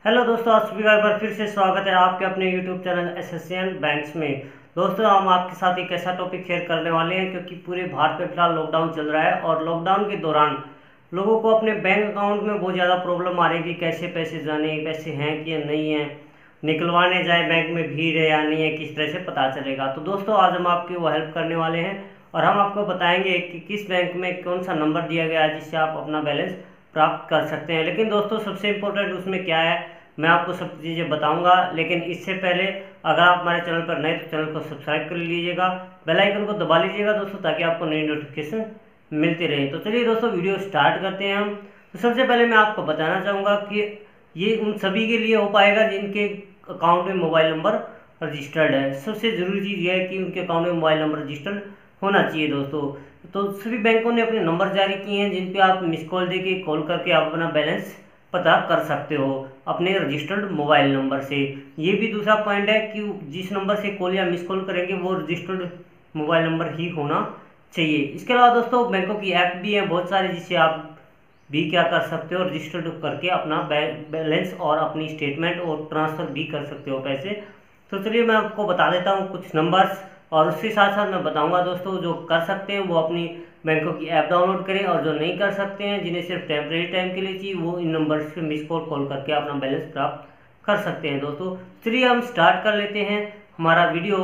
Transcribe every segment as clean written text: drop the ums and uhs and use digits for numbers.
Hello दोस्तों, आप सभी का एक बार फिर से स्वागत है आपके अपने यूट्यूब चैनल एसएससीएन बैंक्स में। दोस्तों, हम आपके साथ एक ऐसा टॉपिक शेयर करने वाले हैं क्योंकि पूरे भारत में फिलहाल लॉकडाउन चल रहा है और लॉकडाउन के दौरान लोगों को अपने बैंक अकाउंट में बहुत ज़्यादा प्रॉब्लम आ रही है कि कैसे पैसे जाने, पैसे हैं कि नहीं है, निकलवाने जाए बैंक में भीड़ है या नहीं है, किस तरह से पता चलेगा। तो दोस्तों, आज हम आपकी वो हेल्प करने वाले हैं और हम आपको बताएंगे कि किस बैंक में कौन सा नंबर दिया गया है जिससे आप अपना बैलेंस प्राप्त कर सकते हैं। लेकिन दोस्तों, सबसे इम्पोर्टेंट उसमें क्या है, मैं आपको सब चीज़ें बताऊंगा। लेकिन इससे पहले अगर आप हमारे चैनल पर नए तो चैनल को सब्सक्राइब कर लीजिएगा, बेल आइकन को दबा लीजिएगा दोस्तों, ताकि आपको नई नोटिफिकेशन मिलती रहे। तो चलिए दोस्तों, वीडियो स्टार्ट करते हैं हम। तो सबसे पहले मैं आपको बताना चाहूँगा कि ये उन सभी के लिए हो पाएगा जिनके अकाउंट में मोबाइल नंबर रजिस्टर्ड है। सबसे ज़रूरी चीज़ यह है कि उनके अकाउंट में मोबाइल नंबर रजिस्टर्ड होना चाहिए दोस्तों। तो सभी बैंकों ने अपने नंबर जारी किए हैं जिन पे आप मिस कॉल देके कॉल करके आप अपना बैलेंस पता कर सकते हो अपने रजिस्टर्ड मोबाइल नंबर से। ये भी दूसरा पॉइंट है कि जिस नंबर से कॉल या मिस कॉल करेंगे वो रजिस्टर्ड मोबाइल नंबर ही होना चाहिए। इसके अलावा दोस्तों, बैंकों की ऐप भी हैं बहुत सारे जिससे आप भी क्या कर सकते हो, रजिस्टर्ड करके अपना बैलेंस और अपनी स्टेटमेंट और ट्रांसफ़र भी कर सकते हो पैसे। तो चलिए मैं आपको बता देता हूँ कुछ नंबर्स, और उसके साथ साथ मैं बताऊंगा दोस्तों जो कर सकते हैं वो अपनी बैंकों की ऐप डाउनलोड करें, और जो नहीं कर सकते हैं जिन्हें सिर्फ टेम्परेरी टाइम के लिए चाहिए वो इन नंबर से मिस कॉल करके अपना बैलेंस प्राप्त कर सकते हैं दोस्तों। चलिए हम स्टार्ट कर लेते हैं हमारा वीडियो।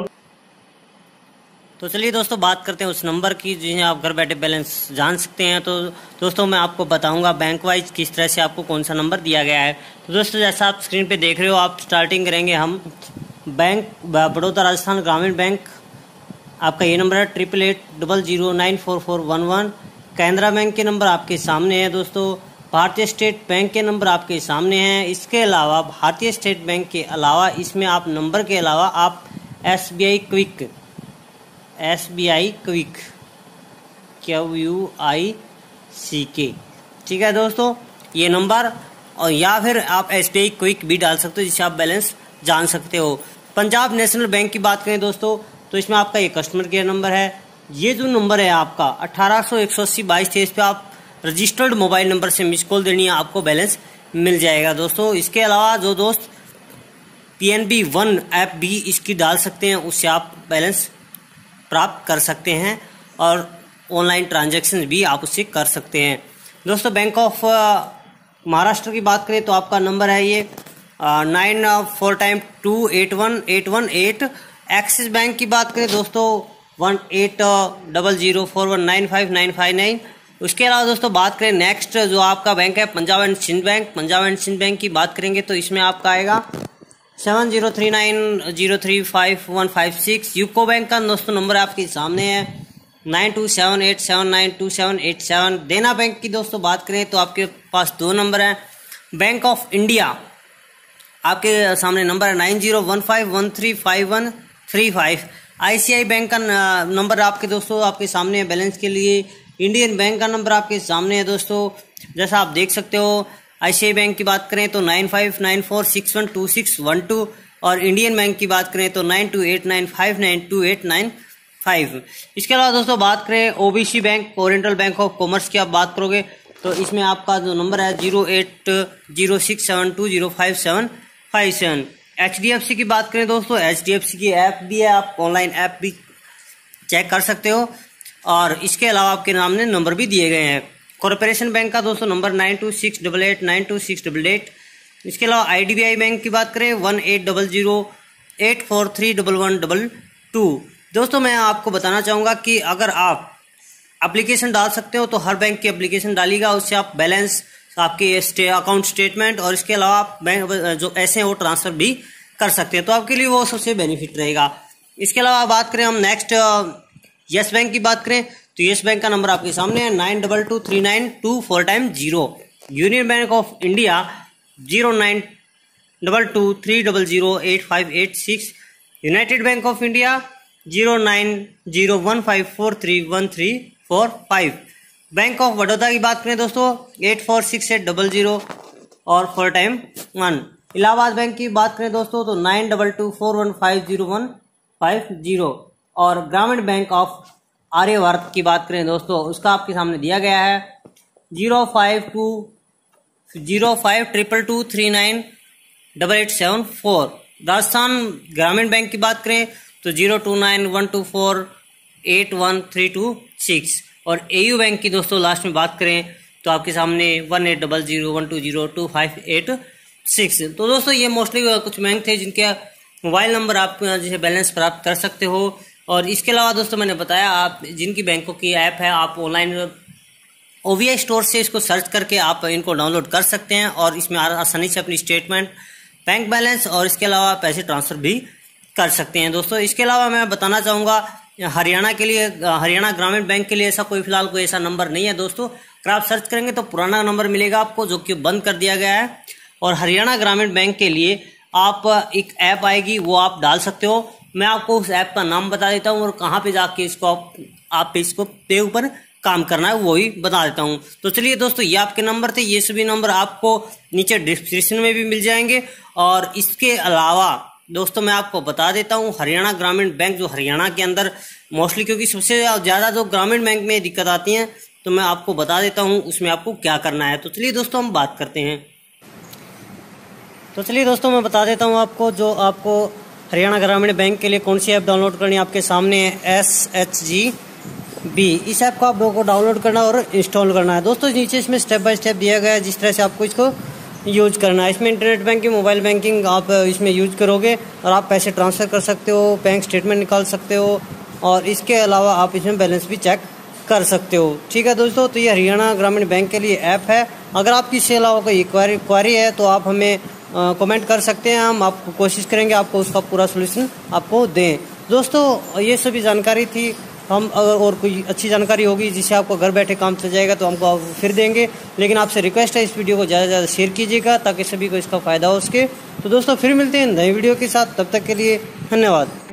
तो चलिए दोस्तों, बात करते हैं उस नंबर की जिन्हें आप घर बैठे बैलेंस जान सकते हैं। तो दोस्तों, मैं आपको बताऊंगा बैंक वाइज किस तरह से आपको कौन सा नंबर दिया गया है। तो दोस्तों, जैसा आप स्क्रीन पे देख रहे हो, आप स्टार्टिंग करेंगे हम बैंक बड़ौदा राजस्थान ग्रामीण बैंक, आपका ये नंबर है 8880094411। कैनरा बैंक के नंबर आपके सामने है दोस्तों। भारतीय स्टेट बैंक के नंबर आपके सामने हैं। इसके अलावा भारतीय स्टेट बैंक के अलावा इसमें आप नंबर के अलावा आप एसबीआई क्विक QUICK, ठीक है दोस्तों, ये नंबर, और या फिर आप एसबीआई क्विक भी डाल सकते हो जिससे आप बैलेंस जान सकते हो। पंजाब नेशनल बैंक की बात करें दोस्तों, तो इसमें आपका ये कस्टमर केयर नंबर है। ये जो नंबर है आपका 1800-180-2223 पे आप रजिस्टर्ड मोबाइल नंबर से मिस कॉल देनी है, आपको बैलेंस मिल जाएगा दोस्तों। इसके अलावा जो दोस्त PNB वन ऐप भी इसकी डाल सकते हैं, उससे आप बैलेंस प्राप्त कर सकते हैं और ऑनलाइन ट्रांजैक्शन भी आप उससे कर सकते हैं दोस्तों। बैंक ऑफ महाराष्ट्र की बात करें तो आपका नंबर है ये 94281818। एक्सिस बैंक की बात करें दोस्तों 180041959599। उसके अलावा दोस्तों बात करें नेक्स्ट जो आपका बैंक है Punjab and Sind bank. Punjab and Sind bank की बात करेंगे तो इसमें आपका आएगा 7039035156। यूको बैंक का दोस्तों नंबर आपके सामने है 9278792787। देना बैंक की दोस्तों बात करें तो आपके पास दो नंबर हैं। बैंक ऑफ इंडिया आपके सामने नंबर है 9015135135। ICICI बैंक का नंबर आपके दोस्तों आपके सामने है बैलेंस के लिए। इंडियन बैंक का नंबर आपके सामने है दोस्तों, जैसा आप देख सकते हो। ICICI बैंक की बात करें तो 9594612612, और इंडियन बैंक की बात करें तो 9289592895। इसके अलावा दोस्तों बात करें OBC bank, oriental bank of commerce की आप बात करोगे तो इसमें आपका जो नंबर है 080672055757। HDFC की बात करें दोस्तों, HDFC की ऐप भी है, आप ऑनलाइन ऐप भी चेक कर सकते हो, और इसके अलावा आपके सामने नंबर भी दिए गए हैं। कॉर्पोरेशन बैंक का दोस्तों नंबर 9268892688। इसके अलावा IDBI बैंक की बात करें 180084311122। दोस्तों, मैं आपको बताना चाहूँगा कि अगर आप एप्लीकेशन डाल सकते हो तो हर बैंक की एप्लीकेशन डालिएगा, उससे आप बैलेंस, आपके अकाउंट स्टेटमेंट और इसके अलावा आप बैंक जो ऐसे हैं वो ट्रांसफ़र भी कर सकते हैं, तो आपके लिए वो सबसे बेनिफिट रहेगा। इसके अलावा बात करें हम नेक्स्ट यस बैंक की बात करें तो यस बैंक का नंबर आपके सामने है 92239240। Union bank of India 0922300858 united bank of India 0901543135। Bank of Baroda की बात करें दोस्तों 846800 और 4x1। इलाहाबाद बैंक की बात करें दोस्तों तो 9224150150, और ग्रामीण बैंक ऑफ आर्यवर्त की बात करें दोस्तों उसका आपके सामने दिया गया है 0524 0522398874। राजस्थान ग्रामीण बैंक की बात करें तो 0291248132 और एयू बैंक की दोस्तों लास्ट में बात करें तो आपके सामने 180012022586। तो दोस्तों ये मोस्टली कुछ बैंक थे जिनके मोबाइल नंबर आप जैसे बैलेंस प्राप्त कर सकते हो। और इसके अलावा दोस्तों मैंने बताया आप जिनकी बैंकों की ऐप है आप ऑनलाइन OVI स्टोर से इसको सर्च करके आप इनको डाउनलोड कर सकते हैं और इसमें आसानी से अपनी स्टेटमेंट, बैंक बैलेंस और इसके अलावा पैसे ट्रांसफर भी कर सकते हैं। दोस्तों इसके अलावा मैं बताना चाहूँगा हरियाणा के लिए, हरियाणा ग्रामीण बैंक के लिए ऐसा कोई फिलहाल कोई ऐसा नंबर नहीं है दोस्तों। अगर आप सर्च करेंगे तो पुराना नंबर मिलेगा आपको जो कि बंद कर दिया गया है। और हरियाणा ग्रामीण बैंक के लिए आप एक ऐप आएगी वो आप डाल सकते हो। मैं आपको उस ऐप का नाम बता देता हूँ और कहाँ पे जाके इसको आप इसको पे ऊपर काम करना है वो ही बता देता हूँ। तो चलिए दोस्तों ये आपके नंबर थे, ये सभी नंबर आपको नीचे डिस्क्रिप्शन में भी मिल जाएंगे। और इसके अलावा दोस्तों मैं आपको बता देता हूँ हरियाणा ग्रामीण बैंक जो हरियाणा के अंदर मोस्टली, क्योंकि सबसे ज़्यादा जो ग्रामीण बैंक में दिक्कत आती है तो मैं आपको बता देता हूँ उसमें आपको क्या करना है। तो चलिए दोस्तों हम बात करते हैं। तो चलिए दोस्तों मैं बता देता हूँ आपको जो आपको हरियाणा ग्रामीण बैंक के लिए कौन सी ऐप डाउनलोड करनी है। आपके सामने है SHGB। इस ऐप को आप लोगों को डाउनलोड करना और इंस्टॉल करना है। दोस्तों नीचे इसमें स्टेप बाय स्टेप दिया गया है जिस तरह से आपको इसको यूज करना है। इसमें इंटरनेट बैंकिंग, मोबाइल बैंकिंग आप इसमें यूज करोगे और आप पैसे ट्रांसफ़र कर सकते हो, बैंक स्टेटमेंट निकाल सकते हो और इसके अलावा आप इसमें बैलेंस भी चेक कर सकते हो। ठीक है दोस्तों, तो ये हरियाणा ग्रामीण बैंक के लिए ऐप है। अगर आपकी इसके अलावा कोई क्वारी है तो आप हमें कमेंट कर सकते हैं, हम आपको कोशिश करेंगे आपको उसका पूरा सोल्यूशन आपको दें। दोस्तों ये सभी जानकारी थी। हम अगर और कोई अच्छी जानकारी होगी जिससे आपको घर बैठे काम चल जाएगा तो हमको फिर देंगे, लेकिन आपसे रिक्वेस्ट है इस वीडियो को ज़्यादा से ज़्यादा शेयर कीजिएगा ताकि सभी को इसका फ़ायदा हो सके। तो दोस्तों फिर मिलते हैं नई वीडियो के साथ, तब तक के लिए धन्यवाद।